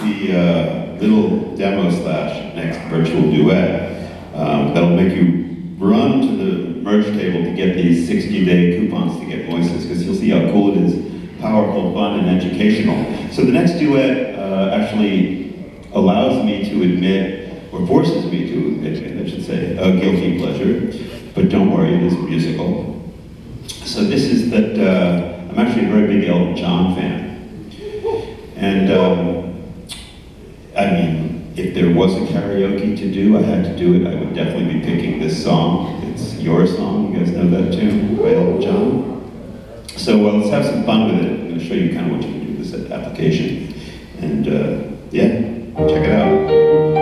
the little demo / next virtual duet that'll make you run to the merch table to get these 60-day coupons to get voices, because you'll see how cool it is, powerful, fun, and educational. So the next duet actually allows me to admit, or forces me to admit, I should say, a guilty pleasure. But don't worry, it is musical. So this is that, I'm actually a very big Elton John fan. And I mean, if there was a karaoke to do, I had to do it, I would definitely be picking this song. It's your song, you guys know that tune, by Elton John. So let's have some fun with it. I'm going to show you kind of what you can do with this application. And yeah, check it out.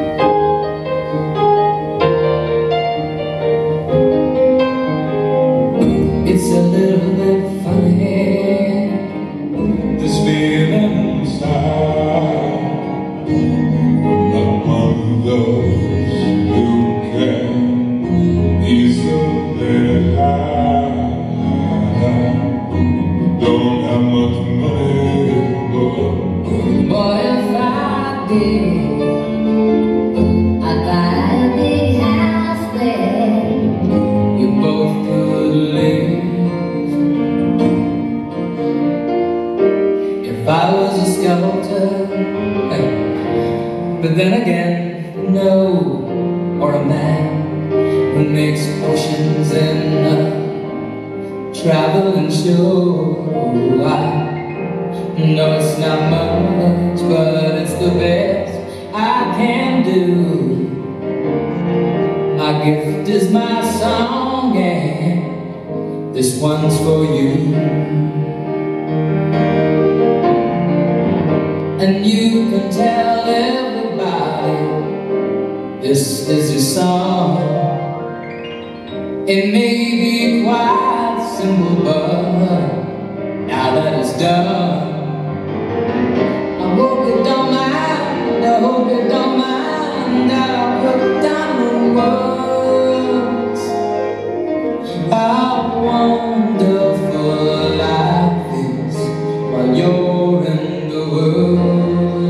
It's a little bit funny, this feeling inside. I'm not one of those who can easily hide. Don't have much money, but if I did, I'd buy a big house where you both could live. If I was a sculptor, but then again, no, or a man who makes potions in a traveling show. I know it's not much, but it's the best I can do. My gift is my song, and this one's for you. And you can tell everybody this is your song. It may be quite simple, but now that it's done, I hope you don't mind, I hope you don't mind that I put down the words. How wonderful life is while you're in the world.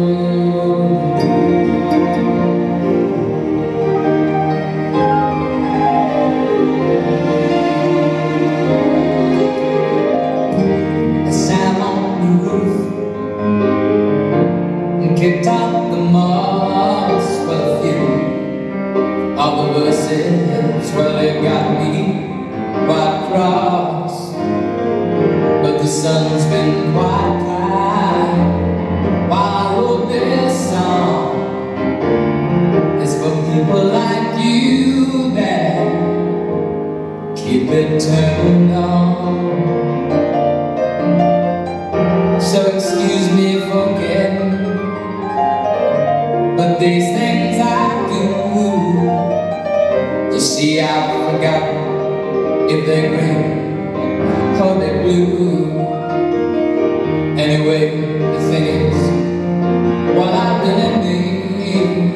Kicked out the moss, but few all the verses, well, it got me quite cross. But the sun's been quite kind, while I wrote this song. It's for people like you that keep it turned on. So excuse me for getting, but these things I do, you see, I forgot if they're green or they're blue. Anyway, the thing is, what I really need,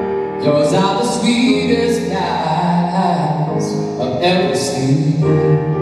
yours are the sweetest eyes I've ever seen.